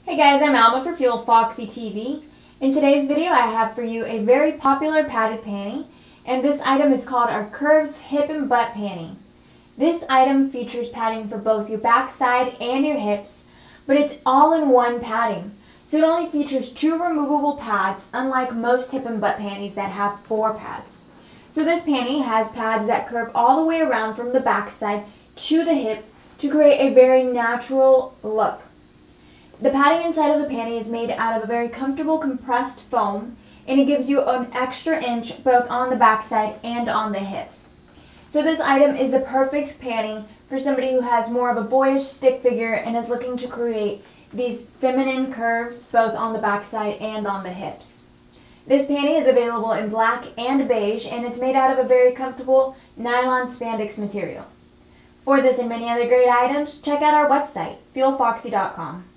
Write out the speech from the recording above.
Hey guys, I'm Alma for Fuel Foxy TV. In today's video I have for you a very popular padded panty, and this item is called our Curves Hip and Butt Panty. This item features padding for both your backside and your hips, but it's all-in-one padding. So it only features 2 removable pads, unlike most hip and butt panties that have 4 pads. So this panty has pads that curve all the way around from the backside to the hip to create a very natural look. The padding inside of the panty is made out of a very comfortable compressed foam, and it gives you an extra inch both on the backside and on the hips. So this item is the perfect panty for somebody who has more of a boyish stick figure and is looking to create these feminine curves both on the backside and on the hips. This panty is available in black and beige, and it's made out of a very comfortable nylon spandex material. For this and many other great items, check out our website, fuelfoxy.com.